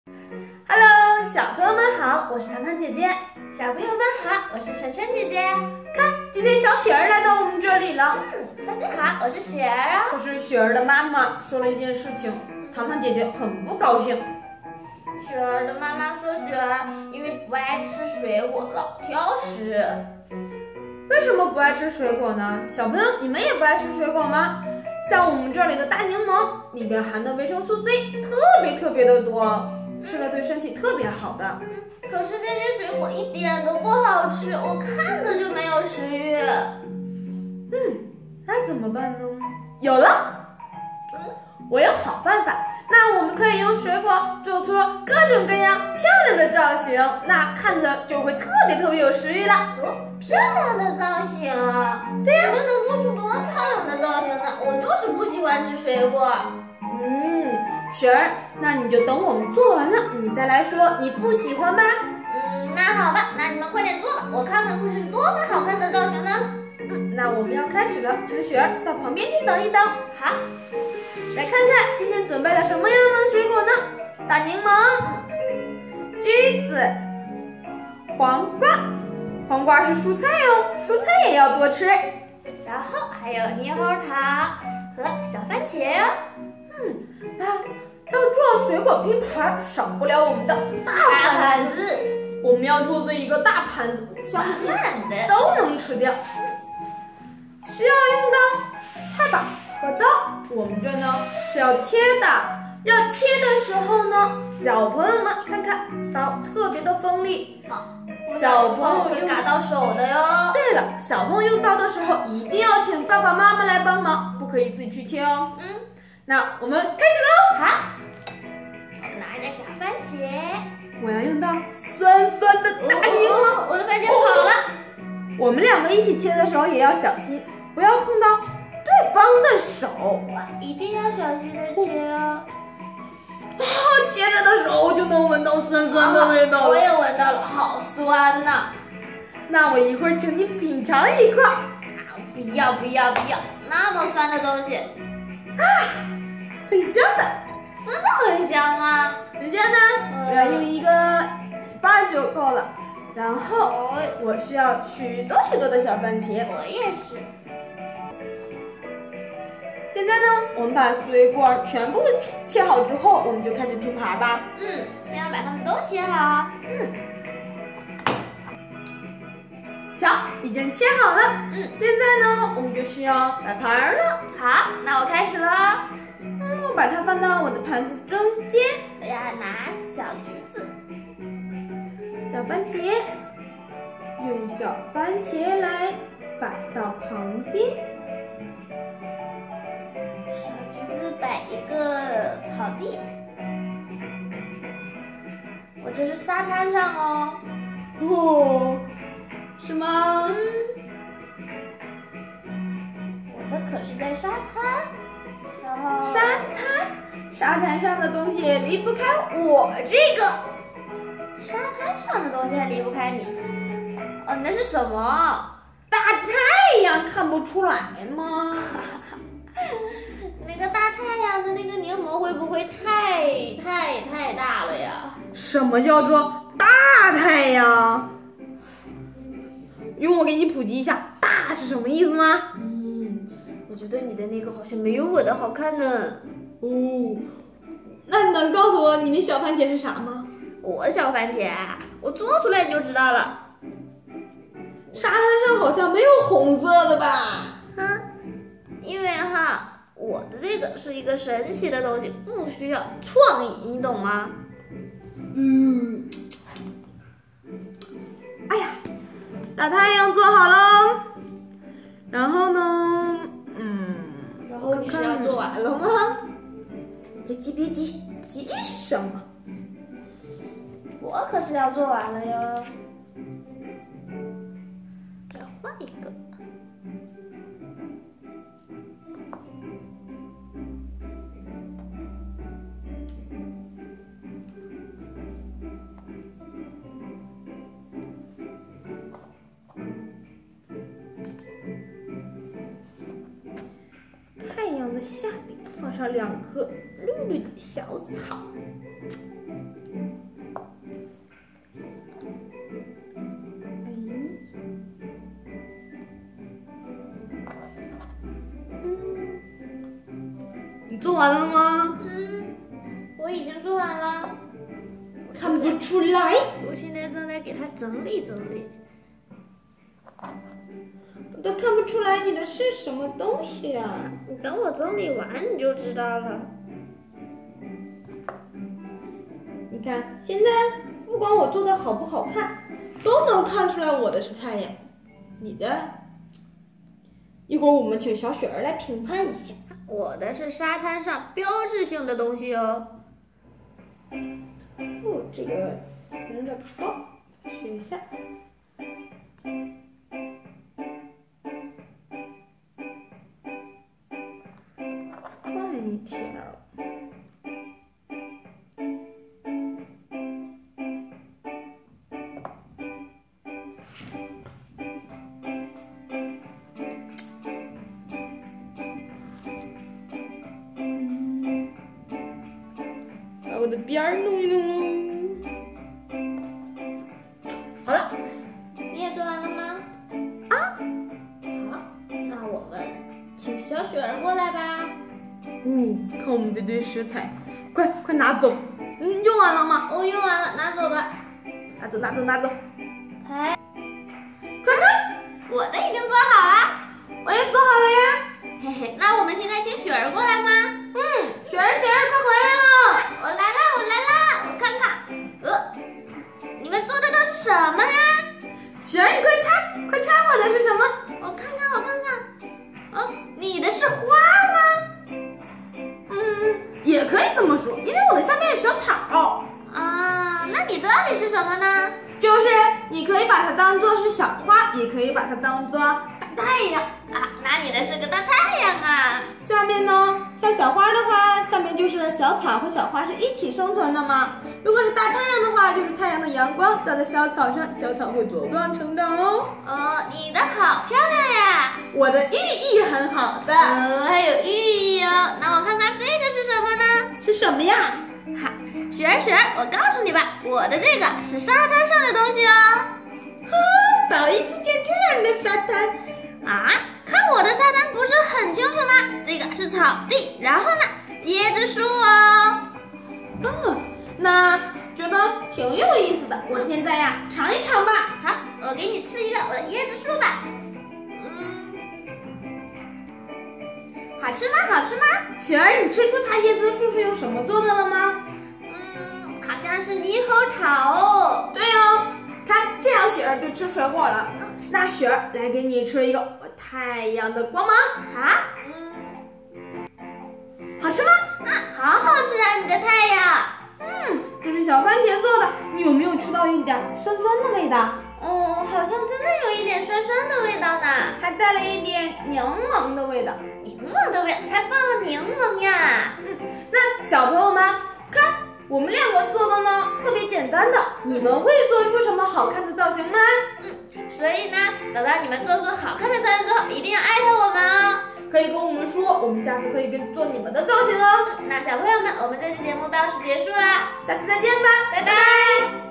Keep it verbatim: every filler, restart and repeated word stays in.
Hello， 小朋友们好，我是糖糖姐姐。 小朋友们好，我是晨晨姐姐。 看，今天小雪儿来到我们这里了。 嗯，大家好，我是雪儿啊。 可是雪儿的妈妈说了一件事情，糖糖姐姐很不高兴。 雪儿的妈妈说，雪儿因为不爱吃水果，老挑食。 为什么不爱吃水果呢？小朋友，你们也不爱吃水果吗？像我们这里的大柠檬，里边含的维生素 C 特别特别的多，吃了对身体特别好的。 可是这些水果一点都不好吃，我看着就没有食欲。 嗯，那怎么办呢？有了，我有好办法。那我们可以用水果做出各种各样漂亮的造型，那看着就会特别特别有食欲了。 哦，漂亮的造型？ 对呀、 你们能做出多漂亮的造型呢？我就是不喜欢吃水果。 嗯，雪儿，那你就等我们做完了，你再来说你不喜欢吧。 嗯，那好吧，那你们快点做吧，我看看会是多么好看的造型呢。 嗯，那我们要开始了，请雪儿到旁边去等一等。 好， 来看看今天准备了什么样的水果呢？大柠檬、橘子、黄瓜，黄瓜是蔬菜哦，蔬菜也要多吃。 然后还有猕猴桃和小番茄哦。 嗯，那要做水果拼盘，少不了我们的大大盘子。 盘子， 我们要做这一个大盘子，相信满满的。 都能吃掉。需要用到菜板和刀，我们这呢是要切的。要切的时候呢，小朋友们看看刀特别的锋利，小朋友会嘎到手的哟。 对了，小朋友用刀的时候一定要请爸爸妈妈来帮忙，不可以自己去切哦。 嗯， 那我们开始喽。 好，我拿一个小番茄。 我要用到酸酸的大柠檬。 哦哦，我的番茄跑了。 我们两个一起切的时候也要小心，不要碰到对方的手。 哇，一定要小心的切哦。 啊，切着的时候就能闻到酸酸的味道了。 我也闻到了，好酸呐。 那我一会儿请你品尝一块。 啊，不要不要不要，那么酸的东西。 啊，很香的。 真的很香吗？ 很香呢，我要用一个一半就够了。然后我需要许多许多的小番茄。 我也是。 现在呢，我们把水果全部切好之后，我们就开始拼盘吧。 嗯，先要把它们都切好。 嗯，瞧，已经切好了。 嗯， 现在呢，我们就需要摆盘了。 好，那我开始了。 嗯，我把它放到我的盘子中间。 我要拿小橘子， 小番茄，用小番茄来摆到旁边。 小橘子摆一个草地。我这是沙滩上哦。 哦，是吗？ 嗯，我的可是在沙滩。然后沙滩，沙滩上的东西离不开我这个。 沙滩上的东西还离不开你。哦，那是什么？ 大太阳，看不出来吗？ 那个大太阳的那个柠檬会不会太太太大了呀？ 什么叫做大太阳？用我给你普及一下，大是什么意思吗？ 嗯，我觉得你的那个好像没有我的好看呢。 哦，那你能告诉我你的小番茄是啥吗？ 我小番茄，我做出来你就知道了。 沙滩上好像没有红色的吧？ 嗯，因为哈，我的这个是一个神奇的东西，不需要创意，你懂吗？ 嗯。哎呀，大太阳做好了，然后呢，嗯， 然后你是要做完了吗？ 别急别急，急什么？ 我可是要做完了哟。再换一个。 太阳的下面放上两颗绿绿的小草。 做完了吗？ 嗯，我已经做完了。 看不出来。 我现在正在给它整理整理。 我都看不出来你的是什么东西啊！ 你等我整理完你就知道了。 你看，现在不管我做的好不好看，都能看出来我的是太阳，你的，一会儿我们请小雪儿来评判一下。 我的是沙滩上标志性的东西哦。 哦，这个有点高，学一下。换一条。把我的边儿弄一弄喽。好了， 你也做完了吗？ 啊， 好，那我们请小雪儿过来吧。 嗯，看我们这堆食材，快快拿走。嗯，用完了吗？ 我用完了，拿走吧。 拿走，拿走，拿走。 哎， 快看， 我的已经做好了。 我也做好了呀。 嘿嘿，那我们现在请雪儿过来吗？ 嗯，雪儿，雪儿，快回来了。 我来啦，我来啦，我看看，呃，你们做的都是什么呀？ 雪儿，你快猜，快猜我的是什么？ 我看看，我看看，哦，你的是花吗？ 嗯，也可以这么说，因为我的下面是小草。 啊，那你到底是什么呢？ 就是你可以把它当做是小花，也可以把它当做大太阳。 啊，那你的是个大太阳啊。 下面呢，像小花的话，下面就是小草和小花是一起生存的嘛。如果是大太阳的话，就是太阳的阳光照在小草上，小草会茁壮成长哦。 哦，你的好漂亮呀。 我的寓意很好的。 呃，还有寓意哦。那我看看这个是什么呢？ 是什么呀？ 哈，雪儿雪儿，我告诉你吧，我的这个是沙滩上的东西哦。 呵，头一次见这样的沙滩。 啊，看我的沙滩不是很清楚吗？这个是草地，然后呢，椰子树哦。 嗯，那觉得挺有意思的。我现在呀，尝一尝吧。 好，我给你吃一个我的椰子树吧。嗯，好吃吗？好吃吗？ 雪儿，你吃出它椰子树是用什么做的了吗？ 嗯，好像是猕猴桃哦。 对哦，看这样雪儿就吃水果了。那雪儿来给你吃一个我太阳的光芒。 啊，嗯， 好吃吗？ 啊，好好吃啊，你的太阳。 嗯，这是小番茄做的，你有没有吃到一点酸酸的味道？ 哦，好像真的有一点酸酸的味道呢， 还带了一点柠檬的味道。 柠檬的味道，还放了柠檬呀。 嗯，那小朋友们看，我们两个做的呢特别简单的，你们会做出什么好看的造型吗？ 嗯，所以呢，等到你们做出好看的造型之后，一定要艾特我们哦。 可以跟我们说，我们下次可以跟做你们的造型哦。 那小朋友们，我们这期节目到此结束啦， 下次再见吧， 拜拜。